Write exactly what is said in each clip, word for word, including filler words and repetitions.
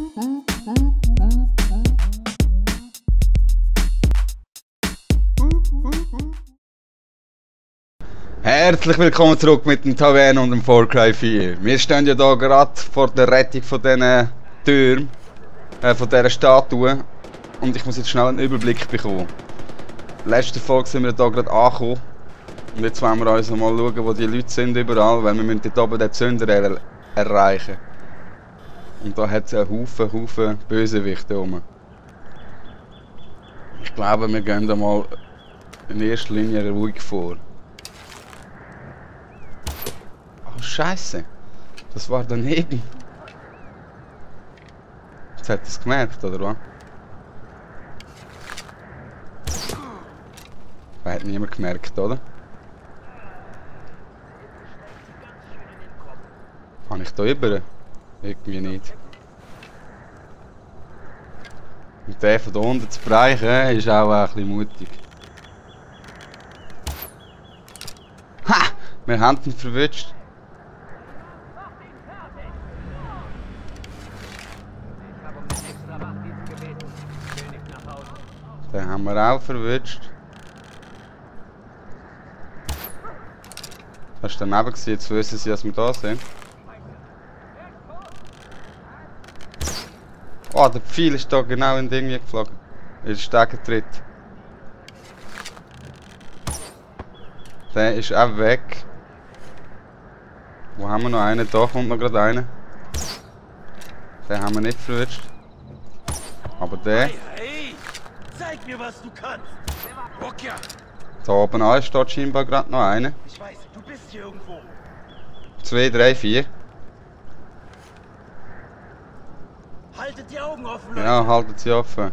Herzlich willkommen zurück mit dem Taverne und dem Far Cry vier. Wir stehen ja hier gerade vor der Rettung von diesen Türmen, äh, von dieser Statue. Und ich muss jetzt schnell einen Überblick bekommen. In der letzten Folge sind wir hier gerade angekommen. Und jetzt wollen wir uns mal schauen, wo die Leute sind überall, weil wir müssen dort oben den Zünder er erreichen. Und da hat es einen Haufen, Haufen Bösewichte rum. Ich glaube, wir gehen da mal in erster Linie ruhig vor. Oh Scheiße, das war daneben. Jetzt hat er es gemerkt, oder was? Das hat niemand gemerkt, oder? Kann ich da über? Irgendwie nicht. Und den von da unten zu bereichen, ist auch ein bisschen mutig. Ha! Wir haben ihn verwünscht. Den haben wir auch verwünscht. Hast du daneben gesehen? Jetzt wissen sie, dass wir da sind. Oh, der Pfeil ist da genau in den Ding geflogen. In den Stegentritt. Der ist auch weg. Wo haben wir noch einen? Da kommt noch gerade einer. Den haben wir nicht verwünscht. Aber der. Hey, hey. Zeig mir, was du kannst. Okay. Da oben an steht scheinbar gerade noch einer. Ich weiß, du bist hier irgendwo. Zwei, drei, vier. Haltet die Augen offen, Leute. Ja, halten sie offen.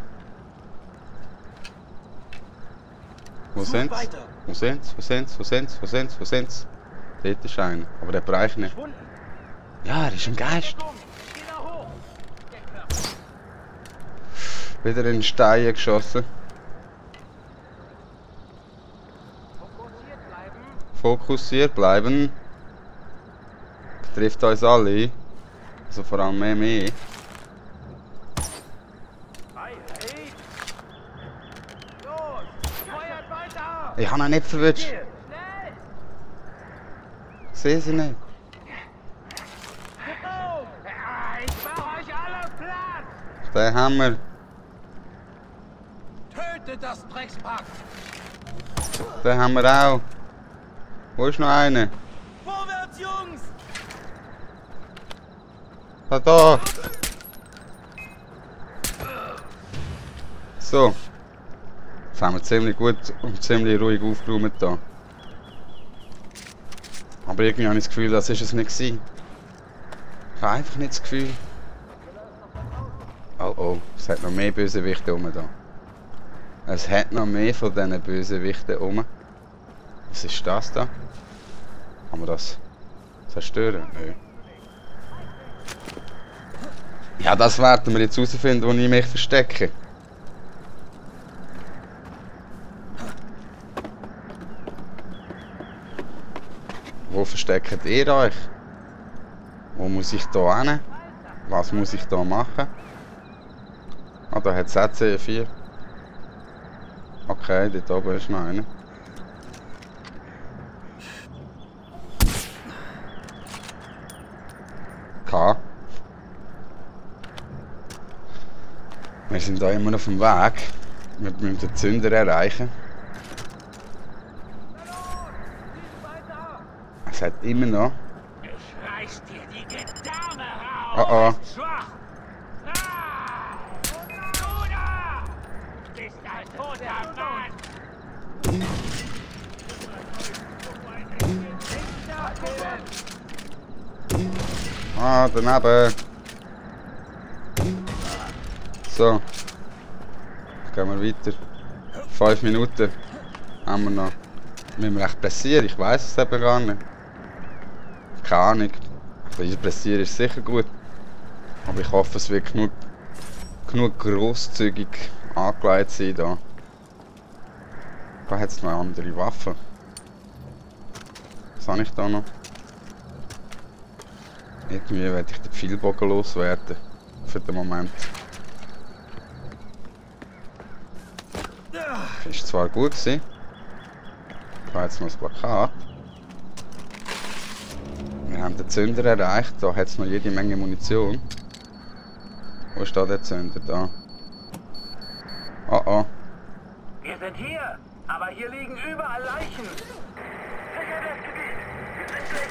Wo Sucht sind's? weiter. Wo sind's? Wo sind's? Wo sind's? Wo sind's? Wo sind's? Dort ist einer. Aber der bereicht nicht. Verschwunden. Ja, er ist ein Geist. Geh da hoch. Wieder in den Stein geschossen. Fokussiert bleiben. Fokussiert bleiben. Betrifft uns alle. Also vor allem mehr mich. Hey, hey. Los, feuert weiter. Ich habe ihn nicht verwünscht. Hier, schnell. Ich sehe sie nicht. Auf. Ja, ich mach euch alle platt. Den haben wir. Tötet das Dreckspack. Den haben wir auch. Wo ist noch einer? Vorwärts, Jungs. Da, da. So. Jetzt haben wir ziemlich gut und ziemlich ruhig aufgeräumt hier. Aber irgendwie habe ich das Gefühl, das ist es nicht gewesen. Ich habe einfach nicht das Gefühl. Oh oh, es hat noch mehr Bösewichte rum da. Es hat noch mehr von diesen Bösewichten rum. Was ist das da? Kann man das zerstören? Nö. Ja, das werden wir jetzt herausfinden, wo ich mich verstecke. Wo versteckt ihr euch? Wo muss ich da hin? Was muss ich da machen? Ah, da hat es auch C vier. Okay, dort oben ist noch einer. K. Wir sind da immer auf dem Weg. Wir müssen den Zünder erreichen. Es hat immer noch. Ich reiß dir die Gedärme raus. Oh oh. Schwach. Ah! Bruder! Du bist ein toter Mann. Ah, daneben. So. Gehen wir weiter. Fünf Minuten haben wir noch. Müssen wir echt pressieren? Ich weiß es eben gar nicht. Keine Ahnung. Also pressieren ist sicher gut. Aber ich hoffe, es wird genug, genug grosszügig angelegt sein da. Da hat es noch andere Waffen. Was habe ich da noch? Irgendwie werde ich den Pfeilbogen loswerden. für den Moment. Ist zwar gut gewesen. Ich habe jetzt noch das Plakat. Wir haben den Zünder erreicht. Da hat es noch jede Menge Munition. Wo ist da der Zünder? Da. Oh oh. Wir sind hier, aber hier liegen überall Leichen. Sicher das Gebiet. Wir sind gleich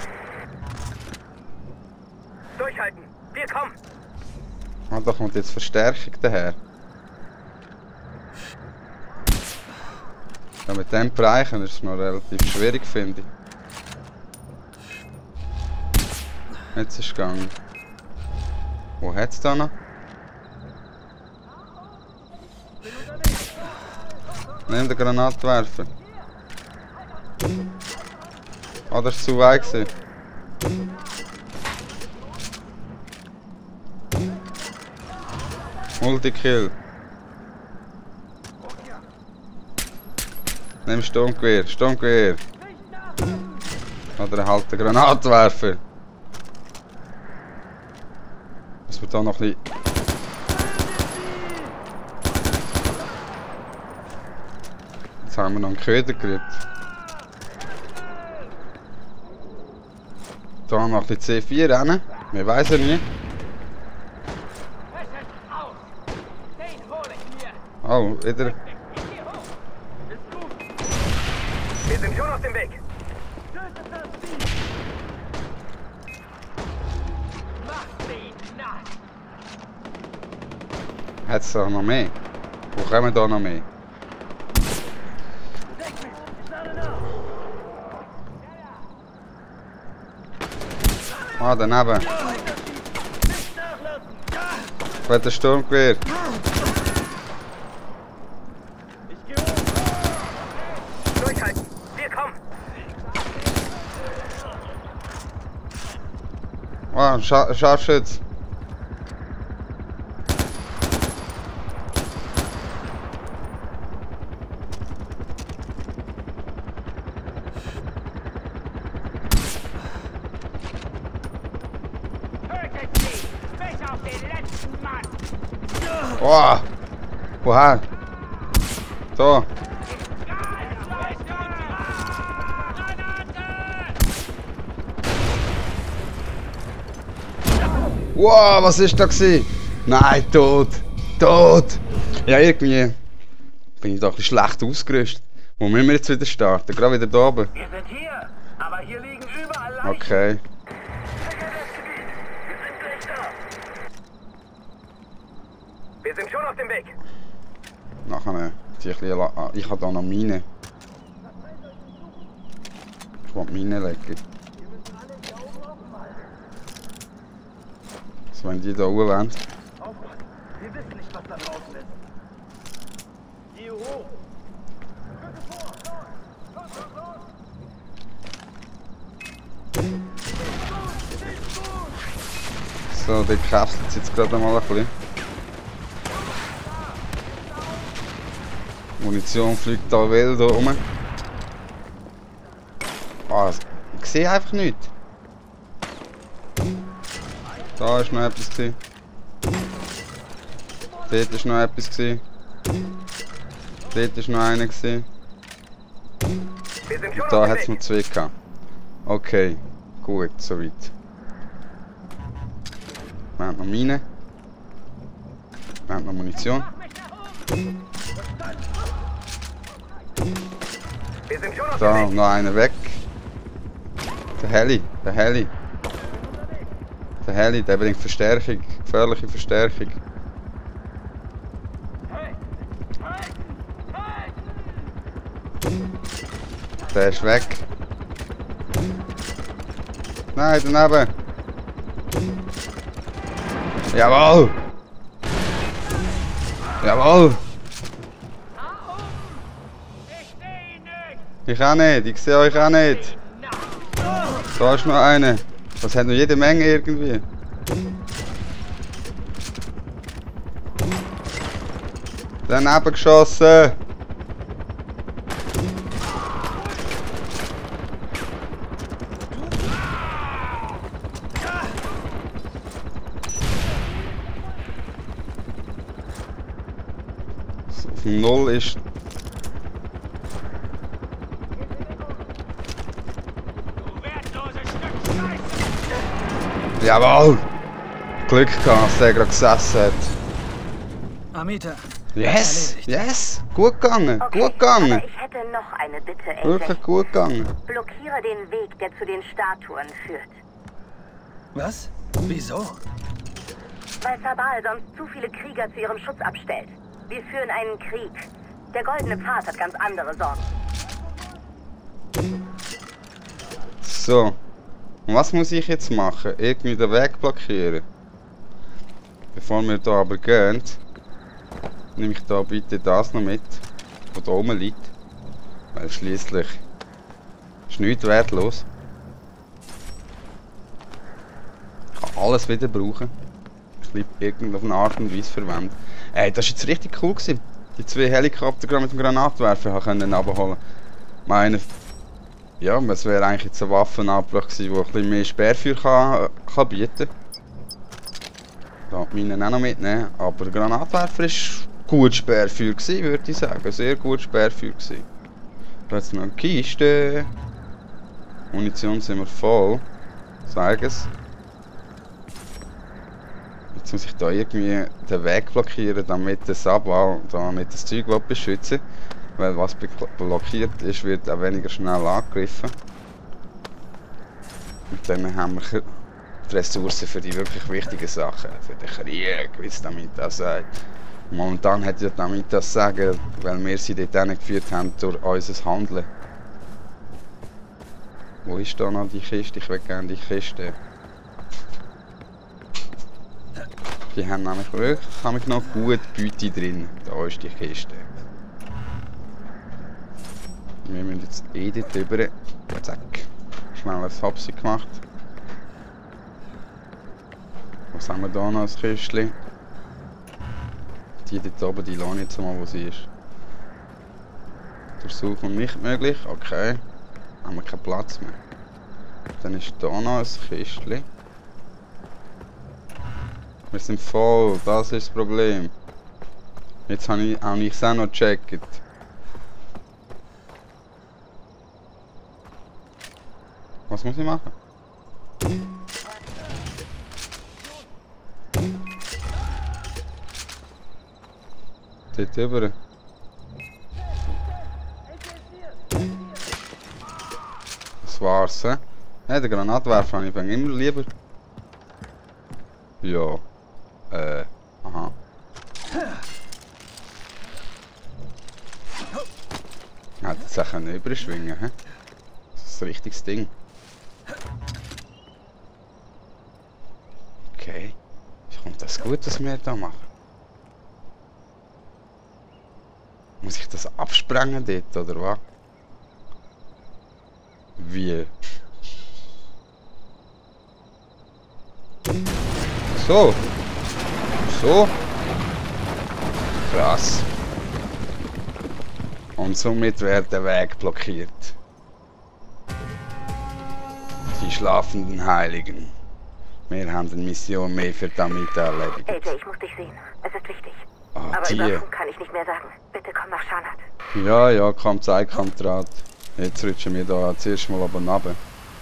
da. Durchhalten. Wir kommen. Ah, da kommt jetzt Verstärkung daher. Ja, mit dem Bereichen ist es noch relativ schwierig, finde ich. Jetzt ist es gegangen. Wo hat es da noch? Nimm den Granatwerfer. Ah, das war zu weit gewesen. Multikill. Nimm Sturmgewehr, Sturmgewehr. Oder halt den Granatwerfer. Muss man da noch ein bisschen... Jetzt haben wir noch einen Köder gekriegt. Da noch ein bisschen C vier rennen. Wir weiss nie. Oh, wieder. Wir sind schon auf dem Weg. Hat es da noch mehr? Wo kommen da noch mehr? Ah, daneben. Ich will den Sturmgewehr. Durchhalten. Wir kommen. Ah, Scha Scharfschütz. Oh! Woher? Da! Wow, was ist da gewesen? Nein, tot! Tot! Ja, irgendwie bin ich doch ein bisschen schlecht ausgerüstet. Wo müssen wir jetzt wieder starten? Gerade wieder da oben. Wir sind hier, aber hier liegen überall Leichen. Okay. Sicher das Gebiet. Wir sind gleich da. Wir sind schon auf dem Weg. Nachher ziehe ich ein bisschen la- ich habe da noch Mine. Ich will Mine legen. Also wenn die da oben wollen. Aufpassen. Wir wissen nicht, was da draußen ist. Geh hoch. So, die kapselt es jetzt gerade mal ein bisschen. Munition fliegt da wild da rum. Ah, ich sehe einfach nichts. Da ist noch etwas gewesen. Dort ist noch etwas gewesen. Dort ist noch einer gewesen. Wir sind schon Und da auf hat es dem noch Weg. zwei gehabt. Okay, gut, soweit. Wir haben noch Mine. Wir haben noch Munition. Wir sind schon auf Da, dem Weg. noch einer weg. Der Heli, der Heli. Der Heli, der bringt Verstärkung, gefährliche Verstärkung. Der ist weg. Nein, daneben. Jawohl! Jawohl! Ich auch nicht, ich sehe euch auch nicht. Da ist noch einer. Das hat noch jede Menge irgendwie. Daneben geschossen. Auf dem Null ist... Jawohl! Glück gehabt, dass der gerade gesessen hat. Amita. Yes! Yes! Gut gegangen! Okay, Gut gegangen! aber ich hätte noch eine Bitte, A J. Wirklich gut gegangen! Blockiere den Weg, der zu den Statuen führt. Was? Wieso? Weil Sabal sonst zu viele Krieger zu ihrem Schutz abstellt. Wir führen einen Krieg. Der Goldene Pfad hat ganz andere Sorgen. So. Und was muss ich jetzt machen? Irgendwie den Weg blockieren. Bevor wir hier aber gehen, nehme ich da bitte das noch mit, was da oben liegt. Weil schliesslich ist nichts wertlos. Ich kann alles wieder brauchen. Ich bleibe irgendeine Art und Weise verwenden. Ey, das war jetzt richtig cool gewesen. Die zwei Helikopter gerade mit dem Granatwerfer können abholen. Meine, ja, es wäre eigentlich jetzt ein Waffenabbruch gewesen, der ein bisschen mehr Sperrfeuer kann, kann bieten. Da meine auch noch mitnehmen, aber der Granatwerfer war gut Sperrfeuer gewesen, würde ich sagen. Sehr gut Sperrfeuer gewesen. Da jetzt noch eine Kiste. Munition sind wir voll. Sag es. Jetzt muss ich da irgendwie den Weg blockieren, damit das Sabal, damit das Zeug beschützen. Weil was blockiert ist, wird auch weniger schnell angegriffen. Und dann haben wir die Ressourcen für die wirklich wichtigen Sachen. Für den Krieg, wie es Amita sagt. Momentan hat ja Amita das Sagen, weil wir sie dort geführt haben durch unser Handeln. Wo ist da noch die Kiste? Ich will gerne die Kiste. Die haben nämlich wirklich nämlich noch gut Beute drin. Da ist die Kiste. Wir müssen jetzt eh dort rüber. Zack. Schnell ein Hopsi gemacht. Was haben wir da noch als Kistchen? Die dort oben, die lasse ich jetzt mal, wo sie ist. Durchsuchen nicht möglich. Okay. Haben wir keinen Platz mehr. Dann ist da noch ein Kistchen. Wir sind voll, das ist das Problem. Jetzt habe ich auch nicht auch noch gecheckt. Was muss ich machen? Dort rüber. Das war's, hä? Ja, den Granatwerfer habe ich immer lieber. Ja. Äh, aha. Hätte jetzt auch können überschwingen, hä? Das ist ein richtiges Ding. Okay. Kommt das gut, was wir da machen? Muss ich das absprengen dort, oder was? Wie? So. So. Krass. Und somit wird der Weg blockiert. Die schlafenden Heiligen. Wir haben eine Mission mehr für damit erledigt. A J, ich muss dich sehen. Es ist wichtig. Ah, Aber die. über Funk kann ich nicht mehr sagen. Bitte komm nach Shanat. Ja, ja, komm, zeig, komm, Draht. Jetzt rutschen wir da zuerst mal oben runter.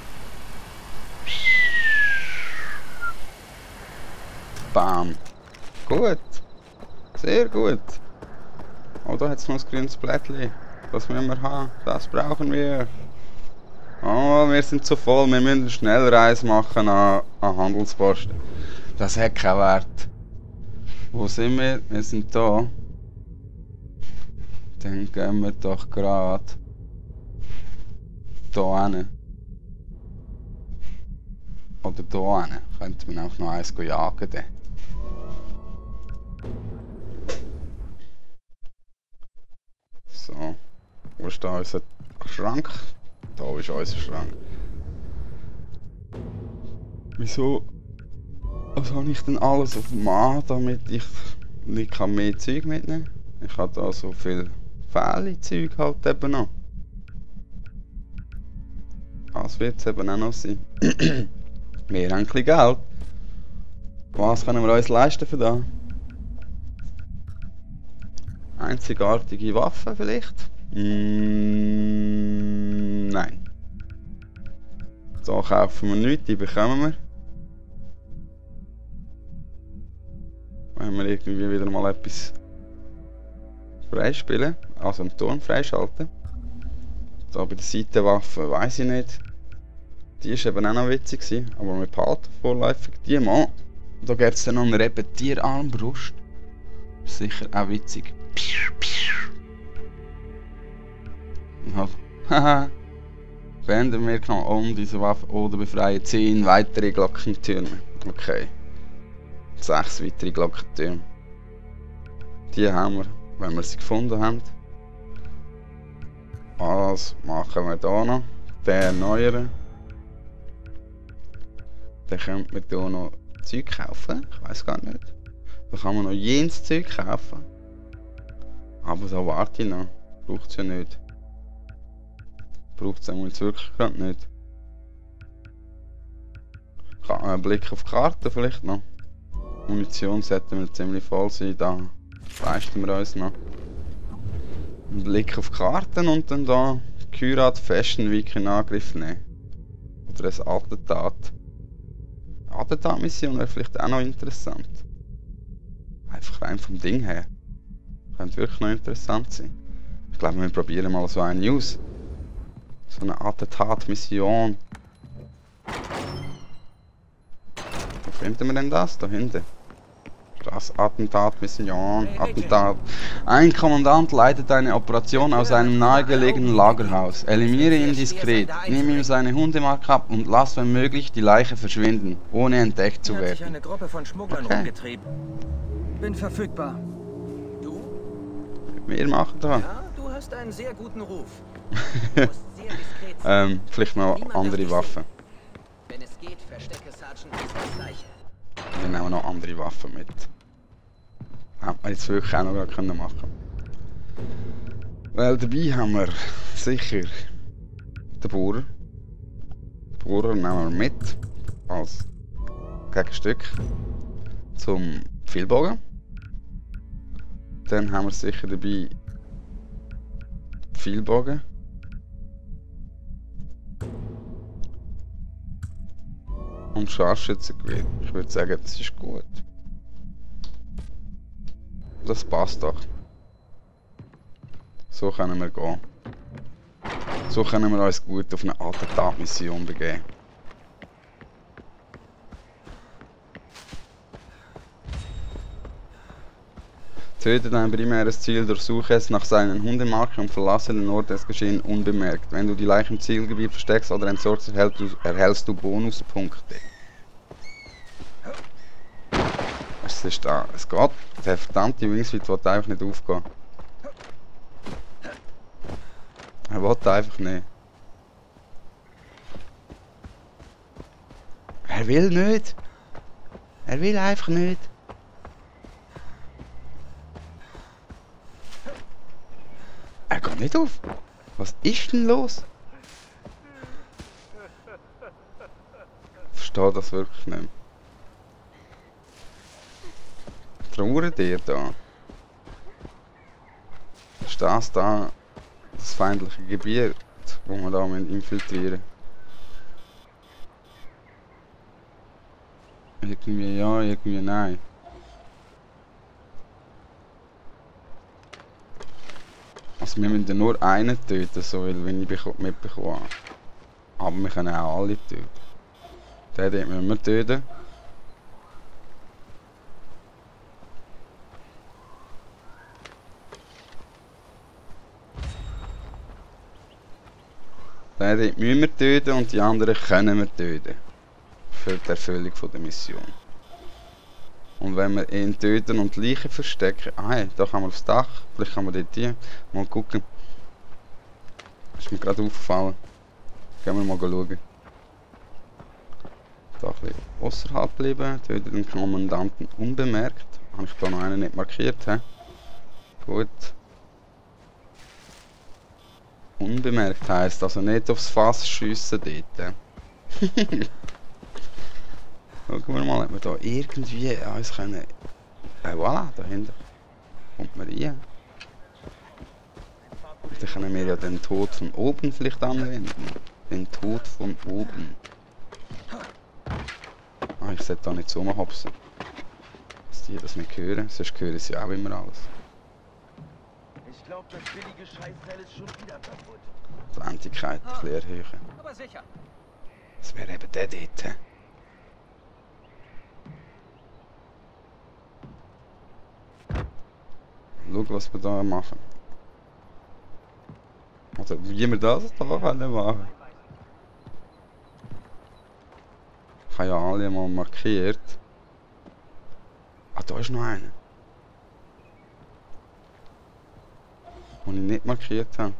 Bam. Gut. Sehr gut. Oh, da hat es noch ein grünes Blättchen. Das müssen wir haben. Das brauchen wir. Oh, wir sind zu voll. Wir müssen eine Schnellreise machen an, an Handelsposten. Das hat keinen Wert. Wo sind wir? Wir sind da. Dann gehen wir doch gerade da hin. Oder da hin. Könnte man auch noch eins jagen. Dann. So. Wo ist da unser Schrank? Da ist unser Schrank. Wieso? Was habe ich denn alles auf dem Mann, damit ich nicht mehr Zeug mitnehmen kann? Ich habe da so viel Fälle-Zeug halt eben noch. Das wird es eben auch noch sein. Wir haben ein bisschen Geld. Was können wir uns leisten für das? einzigartige Waffe vielleicht? Mm, nein. Da kaufen wir nichts, die bekommen wir. Wenn wir irgendwie wieder mal etwas freispielen, also einen Turm freischalten. Da bei der Seitenwaffe weiss ich nicht. Die war eben auch noch witzig gewesen, aber wir behalten vorläufig die mal. Da gibt es dann noch eine Repetierarmbrust. Sicher auch witzig. Und halt, haha. Beenden wir genommen um diese Waffe oder befreien zehn weitere Glockentürme. Okay. sechs weitere Glockentürme. Die haben wir, wenn wir sie gefunden haben. Was machen wir hier noch? Den erneuern. Dann könnte man hier noch Zeug kaufen. Ich weiß gar nicht. Da kann man noch jenes Zeug kaufen. Aber da warte ich noch. Braucht es ja nicht. Braucht es jetzt wirklich gerade nicht. Kann einen Blick auf die Karte vielleicht noch. Munition sollten wir ziemlich voll sein. Da leisten wir uns noch. Einen Blick auf die Karten und dann da Kyrat Fashion Week in Angriff nehmen. Oder ein Attentat. Attentat-Mission wäre vielleicht auch noch interessant. Einfach rein vom Ding her. Könnte wirklich noch interessant sein. Ich glaube, wir probieren mal so eine News. So eine Attentat-Mission. Wo finden wir denn das? Da hinten. Das Attentat-Mission. Attentat. Ein Kommandant leitet eine Operation aus einem nahegelegenen Lagerhaus. Eliminiere ihn diskret. Nimm ihm seine Hundemarke ab und lass wenn möglich die Leiche verschwinden, ohne entdeckt zu Hier hat sich werden. eine Gruppe von Schmugglern Okay. rumgetrieben. Bin verfügbar. Du? Wir machen da. Ja, du hast einen sehr guten Ruf. Du musst sehr diskret sein. ähm, vielleicht noch andere Waffen. Wenn es geht, verstecke Sergeant ist das Gleiche. Wir nehmen noch andere Waffen mit. Hätten wir jetzt wirklich auch noch machen können. Weil dabei haben wir sicher den Bohrer. Den Bohrer nehmen wir mit als Gegenstück zum Pfeilbogen. Dann haben wir sicher dabei Pfeilbogen. Und Scharfschützengewehr. Ich würde sagen, das ist gut. Das passt doch. So können wir gehen. So können wir uns gut auf eine Attentat-Mission begeben. Töte dein primäres Ziel, durchsuche es nach seinen Hundemarken und verlasse den Ort des Geschehens unbemerkt. Wenn du die Leiche im Zielgebiet versteckst oder entsorgst, erhältst du, erhältst du Bonuspunkte. Was ist da? Es geht. Der verdammte Wingsfeed will einfach nicht aufgehen. Er will einfach nicht. Er will nicht. Er will einfach nicht. Er geht nicht auf. Was ist denn los? Ich verstehe das wirklich nicht. Trauert ihr da? Ist das da das feindliche Gebiet, wo wir da infiltrieren? Irgendwie ja, irgendwie nein. Also wir müssen nur einen töten, so wie ich mitbekommen habe. Aber wir können auch alle töten. Den dort müssen wir töten. Den dort müssen wir töten und die anderen können wir töten. Für die Erfüllung der Mission. Und wenn wir ihn töten und Leichen verstecken... Ah, hey, da kann man aufs Dach. Vielleicht kann man dort hier mal gucken. Ist mir gerade aufgefallen. Gehen wir mal schauen. Da ein bisschen außerhalb bleiben. Töten den Kommandanten unbemerkt. Habe ich da noch einen nicht markiert. He? Gut. Unbemerkt heisst also nicht aufs Fass schiessen dort. Schauen wir mal, ob wir da irgendwie uns können... Äh, voilà, da hinten kommt man rein. Dann können wir ja den Tod von oben vielleicht anwenden. Den Tod von oben. Ah, ich sollte da nicht so rumhopsen. Dass die das nicht hören, sonst hören sie auch immer alles. Ich glaube, das billige Scheißteil ist schon wieder kaputt. Die Wendigkeit ein bisschen erhöhen. Aber sicher. Das wäre eben der dort. Schau, was wir da machen. Oder wie wir das da machen. Ich habe ja alle mal markiert. Ah, da ist noch einer. Den ich nicht markiert habe.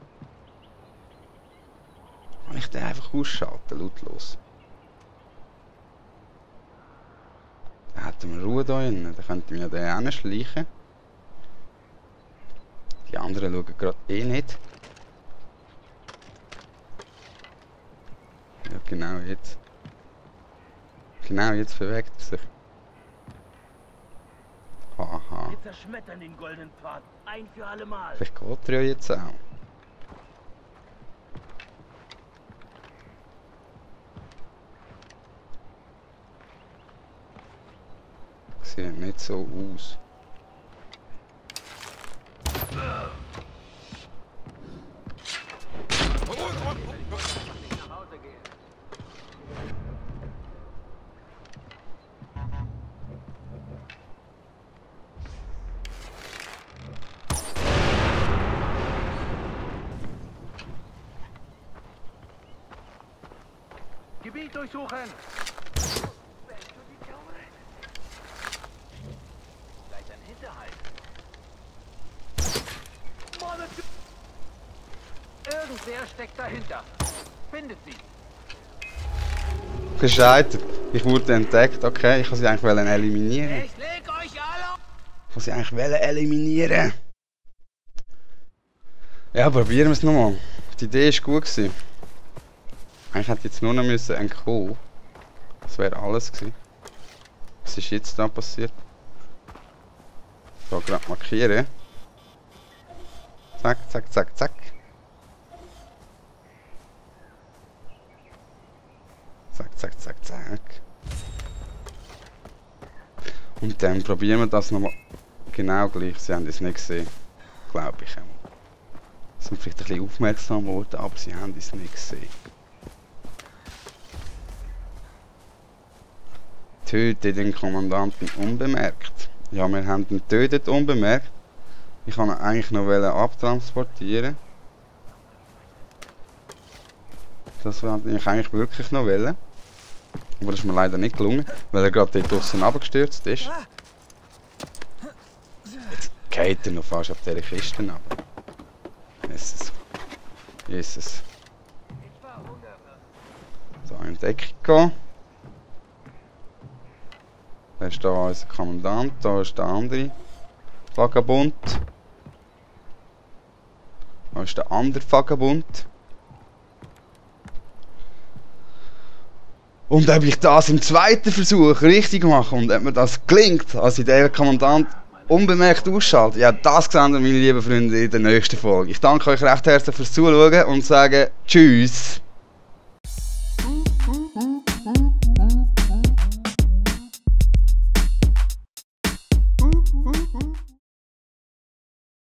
Kann ich den einfach ausschalten, lautlos? Dann hätten wir Ruhe da innen. Dann könnten wir ja den hinschleichen. Die anderen schauen gerade eh nicht. Ja, genau jetzt. Genau jetzt bewegt er sich. Aha. Wir zerschmettern den goldenen Pfad. Ein für alle Mal. Vielleicht geht er ja jetzt auch. Sieht nicht so aus. Gebiet durchsuchen! Gleich ein Hinterhalt. Irgendwer steckt dahinter. Findet sie. Gescheitert. Ich wurde entdeckt. Okay, ich kann sie eigentlich wollen eliminieren. Ich leg euch alle! Ich kann sie eigentlich wollen eliminieren. Ja, probieren wir es nochmal. Die Idee war gut gewesen. Eigentlich hätte ich jetzt nur noch müssen entkommen. Das wäre alles gewesen. Was ist jetzt da passiert? So, gerade markieren. Zack, zack, zack, zack. Zack, zack, zack, zack. Und dann probieren wir das nochmal genau gleich. Sie haben es nicht gesehen. Glaube ich auch. Sie sind vielleicht ein bisschen aufmerksam geworden, aber sie haben es nicht gesehen. Töte den Kommandanten unbemerkt. Ja, wir haben ihn getötet unbemerkt. Ich kann ihn eigentlich noch abtransportieren. Das wollte ich eigentlich wirklich noch wollen. Aber das ist mir leider nicht gelungen, weil er gerade dort draussen runtergestürzt ist. Jetzt geht er noch fast auf dieser Kiste runter. Jesus. Jesus. So, in Deckung gehen. Da ist da unser Kommandant, da ist der andere Vagabund. Da ist der andere Vagabund. Und ob ich das im zweiten Versuch richtig mache und ob mir das gelingt, als ich den Kommandant unbemerkt ausschalte, ja, das sehen wir, meine lieben Freunde, in der nächsten Folge. Ich danke euch recht herzlich fürs Zuschauen und sage Tschüss. Woo, woo.